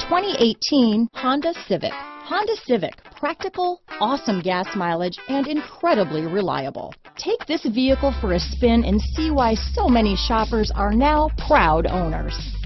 2018 Honda Civic. Honda Civic, practical, awesome gas mileage, and incredibly reliable. Take this vehicle for a spin and see why so many shoppers are now proud owners.